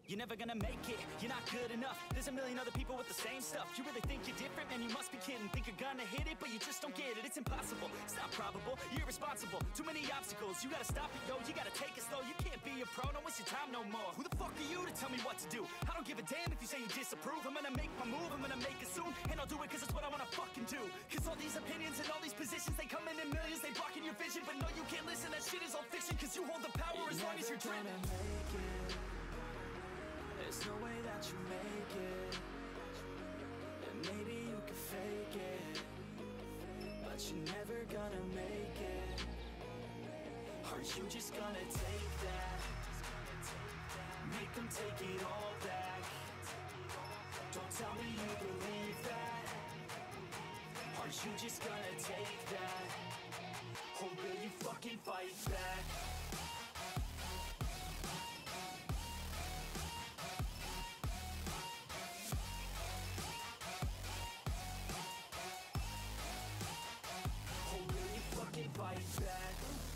You're never gonna make it, you're not good enough. There's a million other people with the same stuff. You really think you're different? Man, you must be kidding. Think you're gonna hit it, but you just don't get it. It's impossible, it's not probable, you're irresponsible. Too many obstacles, you gotta stop it, yo. You gotta take it slow, you can't be a pro. Don't waste your time no more. Who the fuck are you to tell me what to do? I don't give a damn if you say you disapprove. I'm gonna make my move, I'm gonna make it soon. And I'll do it cause it's what I wanna fucking do. Cause all these opinions and all these positions, they come in millions. They blocking your vision, but no, you can't listen. That shit is all fiction. Cause you hold the power as long as you're dreaming. There's no way that you make it. And maybe you can fake it, but you're never gonna make it. Are you just gonna take that? Make them take it all back. Don't tell me you believe that. Are you just gonna take that? Or will you fucking fight back? Fight back.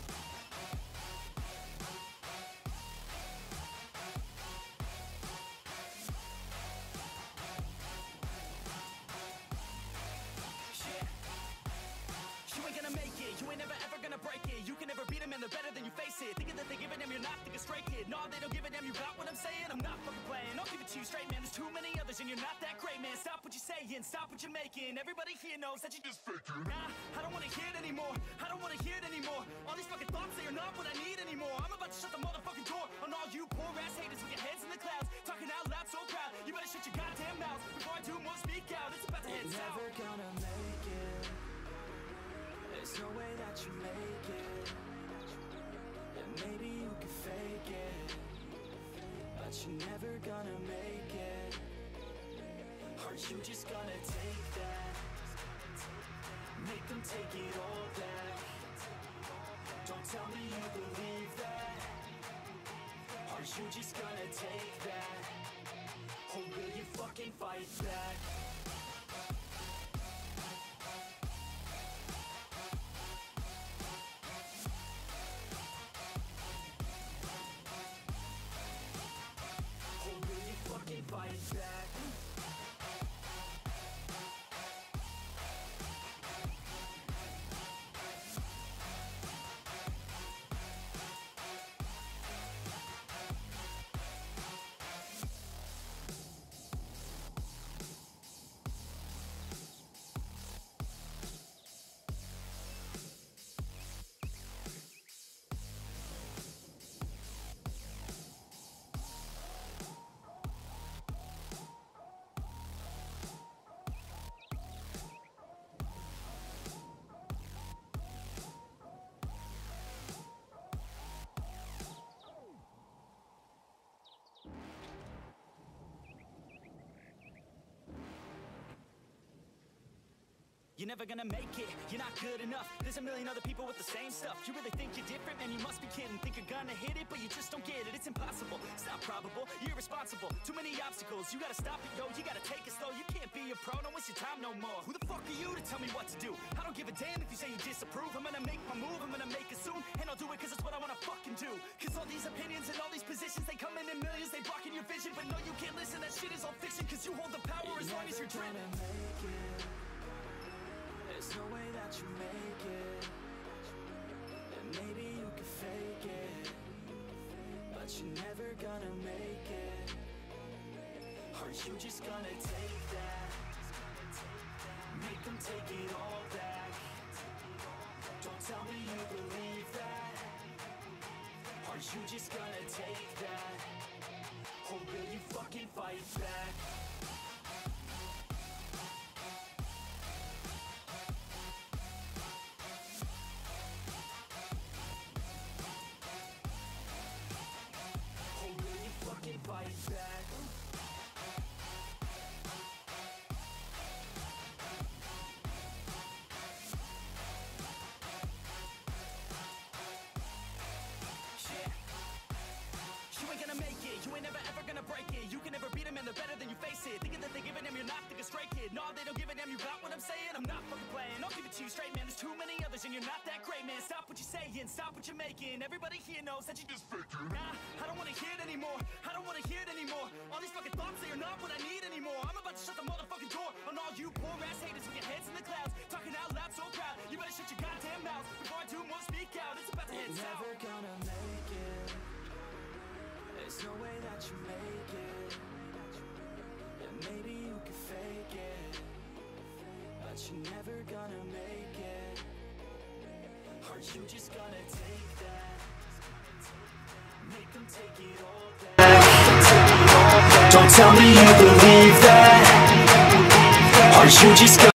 You ain't never ever gonna break it. You can never beat them and they're better than you face it. Thinking that they give a damn, you're not thinking straight, kid. No, they don't give a damn, you got what I'm saying? I'm not fucking playing, I'll give it to you straight, man. There's too many others and you're not that great, man. Stop what you're saying, stop what you're making. Everybody here knows that you just faking. Nah, I don't wanna hear it anymore, I don't wanna hear it anymore. All these fucking thoughts, they are not what I need anymore. I'm about to shut the motherfucking door on all you poor ass haters with your heads in the clouds, talking out loud so proud. You better shut your goddamn mouth before I do more speak out. It's about to head south. You're never gonna make it. There's no way that you make it. And maybe you can fake it, but you're never gonna make it. Are you just gonna take that? Make them take it all back. Don't tell me you believe that. Are you just gonna take that? Or will you fucking fight back? Fight back. You're never gonna make it, you're not good enough. There's a million other people with the same stuff. You really think you're different? Man, you must be kidding. Think you're gonna hit it, but you just don't get it. It's impossible, it's not probable, you're irresponsible. Too many obstacles, you gotta stop it, yo. You gotta take it slow, you can't be a pro. Don't waste your time no more. Who the fuck are you to tell me what to do? I don't give a damn if you say you disapprove. I'm gonna make my move, I'm gonna make it soon. And I'll do it cause it's what I wanna fucking do. Cause all these opinions and all these positions, they come in millions. They blocking your vision, but no, you can't listen. That shit is all fiction. Cause you hold the power as long as you're dreaming. There's no way that you make it. And maybe you can fake it, but you're never gonna make it. Are you just gonna take that? Make them take it all back. Don't tell me you believe that. Are you just gonna take that? Or will you fucking fight back? Fight back. You ain't gonna make it, you ain't never ever gonna break it. You can never beat them and they're better than you face it. others and you're not that great, man. Stop what you're saying, stop what you're making. Everybody here knows that you just faking. Nah, I don't wanna hear it anymore, I don't wanna hear it anymore. All these fucking thoughts, they are not what I need anymore. I'm about to shut the motherfucking door on all you poor ass haters with your heads in the clouds, talking out loud so proud. You better shut your goddamn mouth before I do more speak out. It's about to head south. Never gonna make it. There's no way that you make it. And maybe you can fake it, but you're never gonna make it. Are you just gonna take that? Make them take it all back. Don't tell me you believe that. Are you just gonna